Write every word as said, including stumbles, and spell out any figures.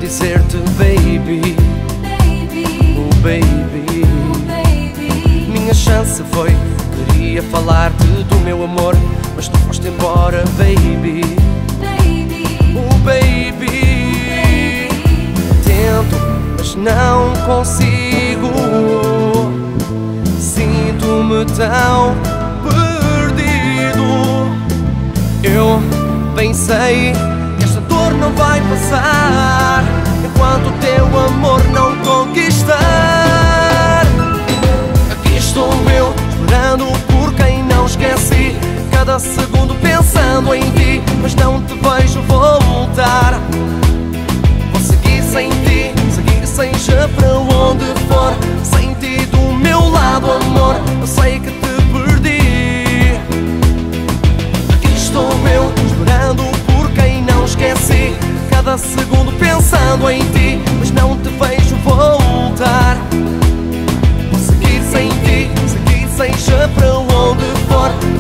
dizer-te baby, oh baby. Minha chance foi, queria falar-te do meu amor, mas tu foste embora baby, oh baby. Tento, mas não consigo, sinto-me tão perdido. Eu bem sei que esta dor não vai passar enquanto o teu amor não conquistar. Aqui estou eu, esperando por quem não esqueci, cada segundo pensando em ti, mas não te vejo voltar. Vou seguir sem ti, seguir seja para onde for, sem ti do meu lado, amor, eu sei que te perdi. Aqui estou eu, esperando por quem não esqueci, cada segundo pensando em ti, mas não te vejo voltar. Vou seguir sem ti, seguir seja para onde for,